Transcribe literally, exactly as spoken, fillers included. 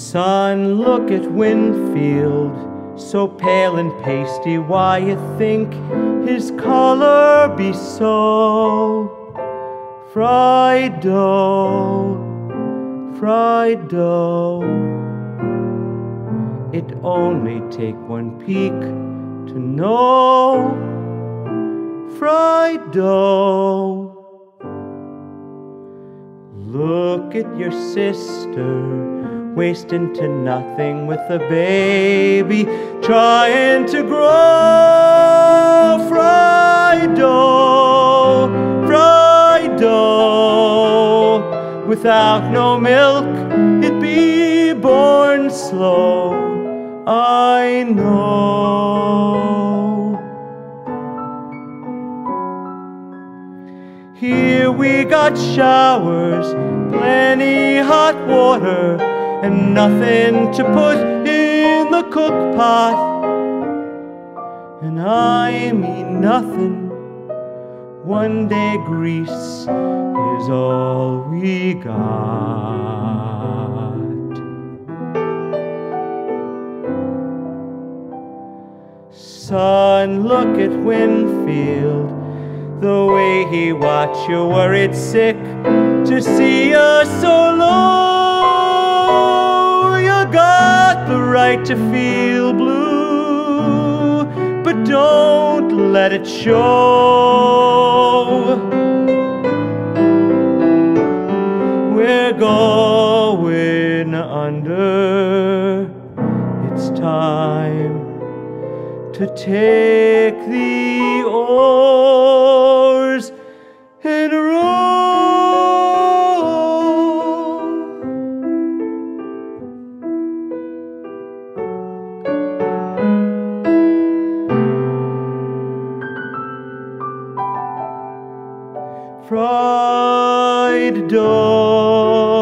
Son, look at Winfield, so pale and pasty, why you think his color be so? Fried dough, fried dough. It only take one peek to know. Fried dough. Look at your sister, wasting to nothing with a baby trying to grow. Fried dough, fried dough. Without no milk, it'd be born slow, I know. Here we got showers, plenty hot water, and nothing to put in the cook pot. And I mean nothing, one day grease is all we got. Son, look at Winfield, the way he watch you worried sick to see you so low. You got the right to feel blue, but don't let it show. We're going under. It's time to take the oars and row. Fried dough.